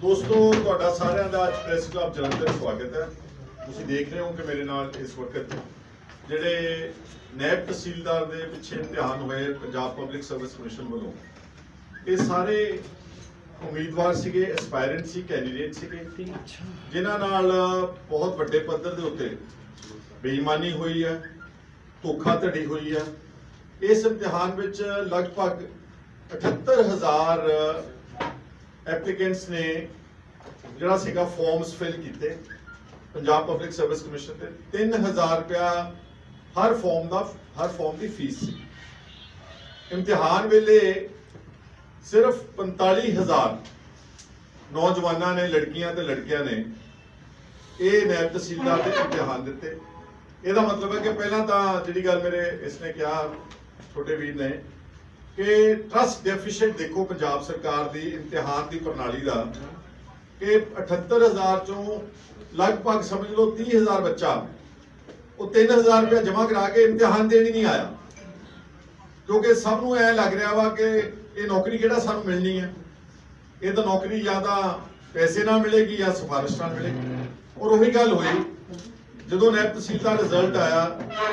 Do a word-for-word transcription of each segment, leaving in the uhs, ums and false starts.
दोस्तों ਤੁਹਾਡਾ ਸਾਰਿਆਂ ਦਾ ਅੱਜ ਪ੍ਰੈਸ ਕਲੱਬ ਜਲੰਧਰ ਸਵਾਗਤ ਹੈ। ਤੁਸੀਂ ਦੇਖ ਰਹੇ ਹੋ ਕਿ ਮੇਰੇ ਨਾਲ ਇਸ ਵਕਤ ਜਿਹੜੇ ਨੈਬ ਤਹਿਸੀਲਦਾਰ ਦੇ ਪਿੱਛੇ ਇਮਤਿਹਾਨ ਹੋਏ ਪੰਜਾਬ ਪਬਲਿਕ ਸਰਵਿਸ ਕਮਿਸ਼ਨ ਵੱਲੋਂ ਇਹ ਸਾਰੇ ਉਮੀਦਵਾਰ ਸੀਗੇ, ਐਸਪਾਇਰੈਂਟ ਸੀ, ਕੈਂਡੀਡੇਟ ਸੀਗੇ ਜਿਨ੍ਹਾਂ ਨਾਲ ਬਹੁਤ ਵੱਡੇ ਪੱਧਰ ਦੇ ਉੱਤੇ ਬੇਈਮਾਨੀ ਹੋਈ ਹੈ, ਧੋਖਾਧੜੀ ਹੋਈ ਹੈ। ਇਸ ਇਮਤਿਹਾਨ ਵਿੱਚ ਲਗਭਗ अठहत्तर हज़ार एप्लीकेंट्स ने जिहड़ा सीगा फॉर्म्स फिल किए पंजाब पब्लिक सर्विस कमिशन से तीन हज़ार रुपया हर फॉर्म का हर फॉर्म की फीस सी। इम्तिहान वेले सिर्फ पैंताली हज़ार नौजवानों ने, लड़कियां ते लड़कियां ने ये नैब तहसीलदार के इम्तिहान दिते। ਇਹਦਾ मतलब है कि पहला तो जिहड़ी गल मेरे इसने कहा छोटे वीर ने कि ट्रस्ट डेफिशिएंट देखो पंजाब सरकार की इम्तिहान की प्रणाली का कि अठहत्तर हज़ार चों लगभग समझ लो तीह हज़ार बच्चा वो तीन हज़ार रुपया जमा करा के इम्तिहान देने नहीं आया, क्योंकि सबनों ऐ लग रहा वा कि ये नौकरी किहड़ा सानूं मिलनी है। ये तो नौकरी या तो पैसे ना मिलेगी या सिफारिश ना मिलेगी। और वही गल हुई जो नैब तहसील का रिजल्ट आया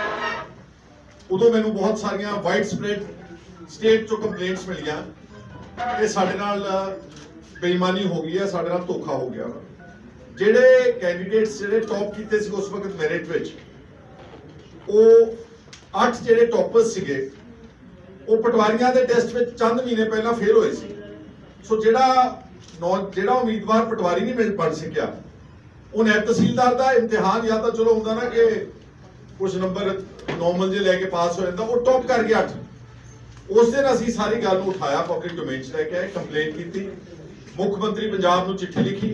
उदों मैनूं बहुत सारिया वाइड स्प्रेड स्टेट चो कंप्लेंट्स मिलिया कि साडे नाल बेईमानी हो गई है, साडे नाल धोखा हो गया। जिहड़े कैंडीडेट्स जिहड़े टॉप कीते सी उस वक्त मैरिट विच वो अठ जिहड़े टॉपर्स सीगे वो पटवारियां दे टेस्ट विच चंद महीने पहला फेल होए सी। सो जिहड़ा नौ जिहड़ा उम्मीदवार पटवारी नहीं मिल पढ़ सकिया वो नैब तहसीलदार दा इम्तिहान या तो चलो हुंदा ना कि कुछ नंबर नॉर्मल जे लैके पास हो जाता, वो टॉप कर गया अठ। उस दिन असीं सारी गल नूं उठाया, पब्लिक डोमेन च लैके आए, कंप्लेंट की, मुख्यमंत्री पंजाब नूं चिट्ठी लिखी।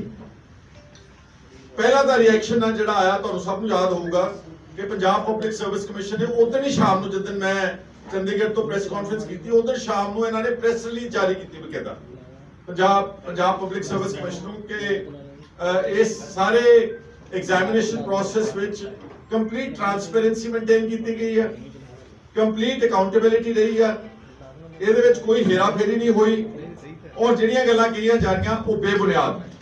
पहला दा रिएक्शन जिहड़ा आया तुहानूं सब नूं याद होऊगा कि पंजाब पब्लिक सर्विस कमिशन ने उदन ही शाम नूं जिस दिन मैं चंडीगढ़ तो प्रेस कॉन्फ्रेंस की उदन शाम नूं इन्हां ने प्रेस रिलीज जारी की बकायदा Punjab Punjab public service commission नूं कि इस सारे एग्जामिनेशन प्रोसेस विच कंप्लीट ट्रांसपेरेंसी मेनटेन की गई है, कंप्लीट अकाउंटेबिलिटी रही है, ਇਹਦੇ ਵਿੱਚ कोई हेरा फेरी नहीं हुई और ਜਿਹੜੀਆਂ ਗੱਲਾਂ ਕਹੀਆਂ ਜਾ ਰਹੀਆਂ ਉਹ ਬੇਬੁਨਿਆਦ ਨੇ।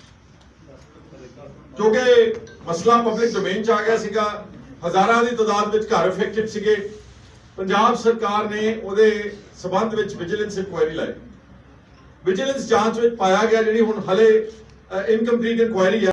ਕਿਉਂਕਿ ਮਸਲਾ ਪਬਲਿਕ ਡੋਮੇਨ ਚ ਆ ਗਿਆ ਸੀਗਾ, ਹਜ਼ਾਰਾਂ ਦੀ ਤਾਦਾਦ ਵਿੱਚ ਘਰ ਅਫੈਕਟਡ ਸੀਗੇ। ਪੰਜਾਬ ਸਰਕਾਰ ਨੇ ਉਹਦੇ ਸਬੰਧ ਵਿੱਚ ਵਿਜੀਲੈਂਸ ਇਨਕੁਆਇਰੀ ਲਾਈ। ਵਿਜੀਲੈਂਸ ਜਾਂਚ ਵਿੱਚ ਪਾਇਆ ਗਿਆ ਜਿਹੜੀ ਹੁਣ ਹਲੇ ਇਨਕੰਪਲੀਟ ਇਨਕੁਆਇਰੀ ਹੈ।